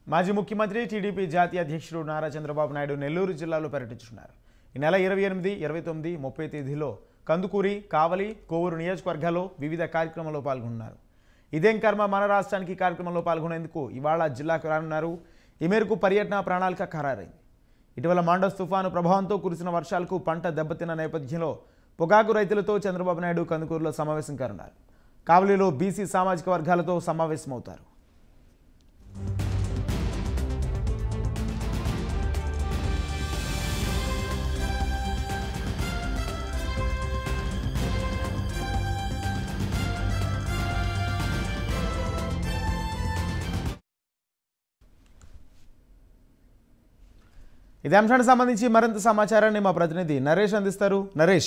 మాజీ ముఖ్యమంత్రి టీడీపీ జాతీయ అధ్యక్షుడు నారా చంద్రబాబు నాయుడు నెల్లూరు జిల్లాలో పర్యటించున్నారు. ఈ నెల 28, 29, 30 తేదీల్లో కందుకూరి, కావలి, కోవూరు నియోజకవర్గాల్లో వివిధ కార్యక్రమాల్లో పాల్గొన్నారు. ఇదేం కర్మ మన రాష్ట్రానికి కార్యక్రమంలో పాల్గొనేందుకు ఇవాళ జిల్లాకు రానున్నారు. ఈ మేరకు పర్యటన ప్రణాళిక ఖరారైంది. ఇటీవల మాండస్ తుఫాను ప్రభావంతో కురిసిన వర్షాలకు పంట దెబ్బతిన్న నేపథ్యంలో పొగాకు రైతులతో చంద్రబాబు నాయుడు కందుకూరులో సమావేశం కానున్నారు. కావలిలో బీసీ సామాజిక వర్గాలతో సమావేశమవుతారు. ఇదే అంశానికి సంబంధించి మరింత సమాచారాన్ని మా ప్రతినిధి నరేష్ అందిస్తారు. నరేష్.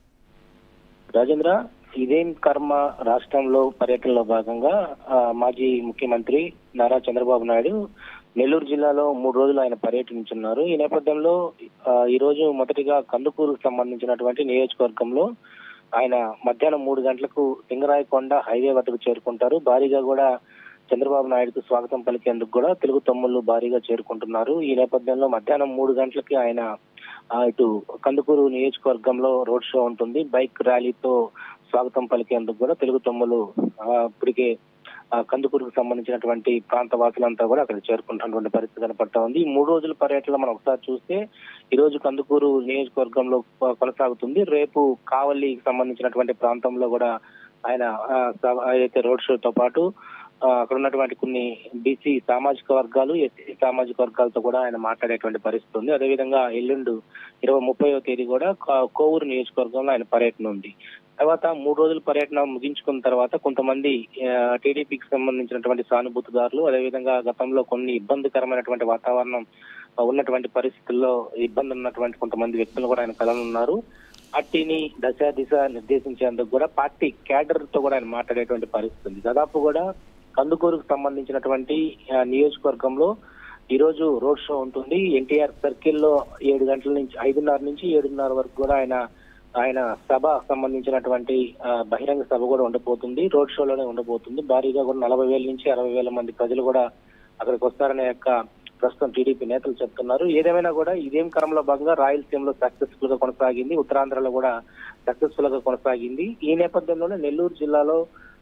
రాజేంద్ర, ఇదేం కర్మ రాష్ట్రంలో పర్యటనలో భాగంగా మాజీ ముఖ్యమంత్రి నారా చంద్రబాబు నాయుడు నెల్లూరు జిల్లాలో 3 రోజులు ఆయన పర్యటించున్నారు. ఈ నేపథ్యంలో ఈ రోజు మొదటిగా కందుకూరుకు సంబంధించినటువంటి నియోజకవర్గంలో ఆయన మధ్యాహ్నం 3 గంటలకు సింగరాయకొండ హైవే వద్దకు చేరుకుంటారు. భారీగా కూడా చంద్రబాబు నాయుడుకు స్వాగతం పలికేందుకు కూడా తెలుగు తమ్ముళ్లు భారీగా చేరుకుంటున్నారు. ఈ నేపథ్యంలో మధ్యాహ్నం 3 గంటలకి ఆయన ఇటు కందుకూరు నియోజకవర్గంలో రోడ్ షో ఉంటుంది. బైక్ ర్యాలీతో స్వాగతం పలికేందుకు కూడా తెలుగు తమ్ములు ఇప్పటికే కందుకూరుకు సంబంధించినటువంటి ప్రాంత వాసులంతా కూడా అక్కడ చేరుకుంటున్నటువంటి పరిస్థితి కనపడతా ఉంది. ఈ 3 రోజుల పర్యటనలో మనం ఒకసారి చూస్తే ఈ రోజు కందుకూరు నియోజకవర్గంలో కొనసాగుతుంది. రేపు కావలికి సంబంధించినటువంటి ప్రాంతంలో కూడా ఆయన ఏదైతే రోడ్ షోతో పాటు అక్కడ ఉన్నటువంటి కొన్ని బీసీ సామాజిక వర్గాలు, ఎస్సీ సామాజిక వర్గాలతో కూడా ఆయన మాట్లాడేటువంటి పరిస్థితి ఉంది. అదేవిధంగా ఎల్లుండి 30వ తేదీ కూడా కోవూరు నియోజకవర్గంలో ఆయన పర్యటన ఉంది. తర్వాత 3 రోజుల పర్యటన ముగించుకున్న తర్వాత కొంతమంది టీడీపీకి సంబంధించినటువంటి సానుభూతిదారులు, అదేవిధంగా గతంలో కొన్ని ఇబ్బందికరమైనటువంటి వాతావరణం ఉన్నటువంటి పరిస్థితుల్లో ఇబ్బంది ఉన్నటువంటి కొంతమంది వ్యక్తులు కూడా ఆయన కలనున్నారు. పార్టీని దిశ నిర్దేశించేందుకు కూడా పార్టీ క్యాడర్ తో కూడా ఆయన మాట్లాడేటువంటి పరిస్థితి ఉంది. దాదాపు కూడా కందుకూరుకు సంబంధించినటువంటి నియోజకవర్గంలో ఈ రోజు రోడ్ షో ఉంటుంది. ఎన్టీఆర్ సర్కిల్లో 7 గంటల నుంచి 5:30 నుంచి 7:30 వరకు కూడా ఆయన సభ సంబంధించినటువంటి బహిరంగ సభ కూడా ఉండబోతుంది. రోడ్ షోలోనే ఉండబోతుంది. భారీగా కూడా 40,000 నుంచి 60,000 మంది ప్రజలు కూడా అక్కడికి వస్తారనే ప్రస్తుతం టీడీపీ నేతలు చెప్తున్నారు. ఏదేమైనా కూడా ఇదేం కరంలో భాగంగా రాయలసీమలో సక్సెస్ఫుల్ గా కొనసాగింది, ఉత్తరాంధ్రలో కూడా సక్సెస్ఫుల్ గా కొనసాగింది. ఈ నేపథ్యంలోనే నెల్లూరు జిల్లాలో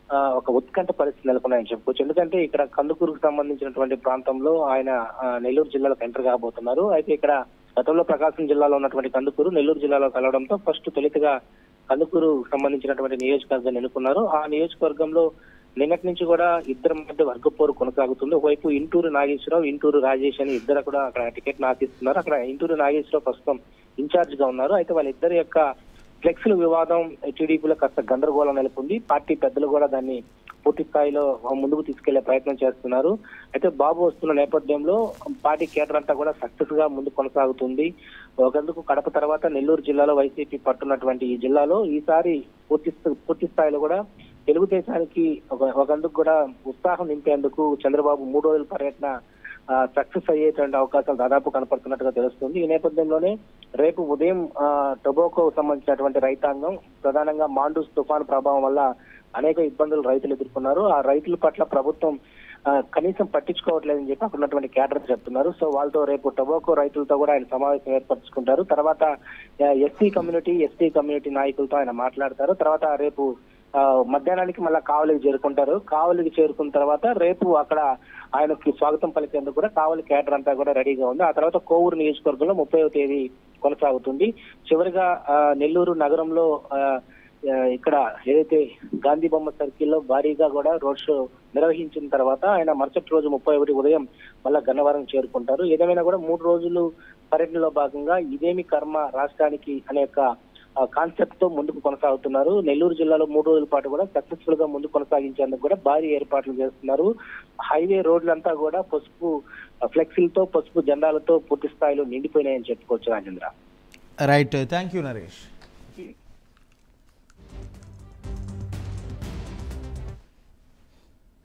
ఒక ఉత్కంఠ పరిస్థితి నెలకొన్నాయని చెప్పుకోవచ్చు. ఎందుకంటే ఇక్కడ కందుకూరుకు సంబంధించినటువంటి ప్రాంతంలో ఆయన నెల్లూరు జిల్లాలో ఎంటర్ కాబోతున్నారు. అయితే ఇక్కడ గతంలో ప్రకాశం జిల్లాలో ఉన్నటువంటి కందుకూరు నెల్లూరు జిల్లాలో కలవడంతో తొలితగా కందుకూరు సంబంధించినటువంటి నియోజకవర్గాన్ని ఎన్నుకున్నారు. ఆ నియోజకవర్గంలో నిన్నటి నుంచి కూడా ఇద్దరి మధ్య వర్గపోరు కొనసాగుతుంది. ఒకవైపు ఇంటూరు నాగేశ్వరరావు, ఇంటూరు రాజేష్ అని ఇద్దరు కూడా అక్కడ టికెట్ ఆశిస్తున్నారు. అక్కడ ఇంటూరు నాగేశ్వరరావు ప్రస్తుతం ఇన్ఛార్జ్ గా ఉన్నారు. అయితే వాళ్ళిద్దరి యొక్క ఫ్లెక్స్ల వివాదం టీడీపీలో కాస్త గందరగోళం నెలకొంది. పార్టీ పెద్దలు కూడా దాన్ని పూర్తి స్థాయిలో ముందుకు తీసుకెళ్లే ప్రయత్నం చేస్తున్నారు. అయితే బాబు వస్తున్న నేపథ్యంలో పార్టీ కేడర్ అంతా కూడా సక్సెస్ గా ముందుకు కొనసాగుతుంది. ఒకందుకు కడప తర్వాత నెల్లూరు జిల్లాలో వైసీపీ పట్టున్నటువంటి ఈ జిల్లాలో ఈసారి పూర్తి స్థాయిలో కూడా తెలుగుదేశానికి ఒకందుకు కూడా ఉత్సాహం నింపేందుకు చంద్రబాబు 3 రోజుల పర్యటన సక్సెస్ అయ్యేటువంటి అవకాశాలు దాదాపు కనపడుతున్నట్టుగా తెలుస్తుంది. ఈ నేపథ్యంలోనే రేపు ఉదయం టొబాకో సంబంధించినటువంటి రైతాంగం ప్రధానంగా మాండూస్ తుఫాను ప్రభావం వల్ల అనేక ఇబ్బందులు రైతులు ఎదుర్కొన్నారు. ఆ రైతుల పట్ల ప్రభుత్వం కనీసం పట్టించుకోవట్లేదని చెప్పి అక్కడ ఉన్నటువంటి క్యాడర్ చెప్తున్నారు. సో వాళ్ళతో రేపు టొబాకో రైతులతో కూడా ఆయన సమావేశం ఏర్పరచుకుంటారు. తర్వాత ఎస్టీ కమ్యూనిటీ నాయకులతో ఆయన మాట్లాడతారు. తర్వాత రేపు మధ్యాహ్నానికి మళ్ళా కావలికి చేరుకుంటారు. కావలికి చేరుకున్న తర్వాత రేపు అక్కడ ఆయనకి స్వాగతం పలికేందుకు కూడా కావలి క్యాడర్ అంతా కూడా రెడీగా ఉంది. ఆ తర్వాత కోవూరు నియోజకవర్గంలో 30వ తేదీ కొనసాగుతుంది. చివరిగా నెల్లూరు నగరంలో ఇక్కడ ఏదైతే గాంధీ బొమ్మ సర్కిల్లో భారీగా కూడా రోడ్ షో నిర్వహించిన తర్వాత ఆయన మరుసటి రోజు 31 ఉదయం మళ్ళా గన్నవరం చేరుకుంటారు. ఏదేమైనా కూడా 3 రోజులు పర్యటనలో భాగంగా ఇదేమి కర్మ రాష్ట్రానికి అనే కాన్సెప్ట్ తో ముందుకు కొనసాగుతున్నారు. నెల్లూరు జిల్లాలో 3 రోజుల పాటు కూడా సక్సెస్ఫుల్ గా ముందుకు కొనసాగించేందుకు కూడా భారీ ఏర్పాట్లు చేస్తున్నారు. హైవే రోడ్లంతా కూడా పసుపు ఫ్లెక్సీలతో, పసుపు జెండాలతో పూర్తి స్థాయిలో నిండిపోయినాయని చెప్పుకోవచ్చు. Rajendra. Right, thank you Naresh.